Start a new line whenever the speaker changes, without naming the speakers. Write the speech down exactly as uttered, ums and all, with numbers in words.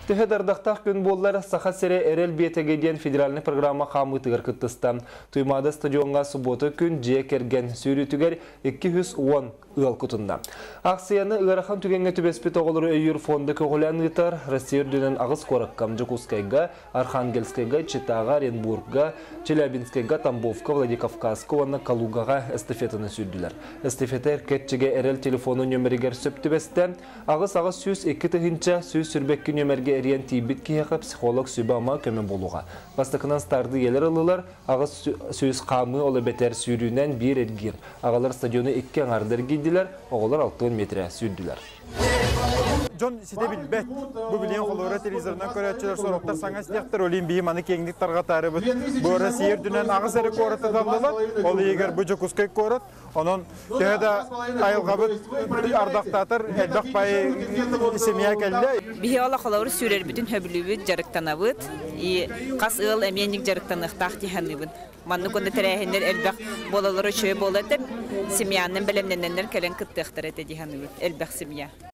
Төһе дардақтақ күн боллар саха сере эрел бетегеден федеральный программа қамытығыр күттістан. Туймады стадионға субботы күн же керген сүйрітігер эки жүз он ыл күтінда. Ақсияны ұғарахан түгенге түбеспет оғылыры өйір фонды көғылан ұйтар Россия дүнен ағыз қорыққам Жукускайға, Архангельскайға, Читаға, Оренбургға, Челябинскайға, Тамбовка, Владикавказқа, оны Калугаға эстафетаны сүйділер. Эстафетер кетчеге эрел телефону нөмірігер сөптібесті, ағыз-ағыз сүйіз екі түхінчі сүйіз сүрбеккі нөмірге әрген тейбіт кейеқі психолог сөйбама көмен болуға. Бастықынан старды елер алылар, ағыз сүйіз қамы олы бетер сүйрінен бір әргер. Ағалар стадионы екі аңардыр гейділер, оғылар алтын метре сүйділер.
Жон сите билбет. Бу билен холора телевизордан көрөчүлөр сороктор саңа сидектер олимпий маны кеңдик таргатары бу. Бу Россия дүнен агыс эре коротта дамдалат. Ол эгер бу жокускай корот, онон төһөдө айылгабыт ардактатыр элбак бай семья келди.
Бихи ола холора сүрер бүтүн хөбүлүбүт жарыктанабыт. И кас ыл эмендик жарыктаныктак тиханыбын. Манны конда терехендер элбак болалары чөй болот деп семьянын белемнендер келен кыттыктыр эте диханыбыт. Элбак семья.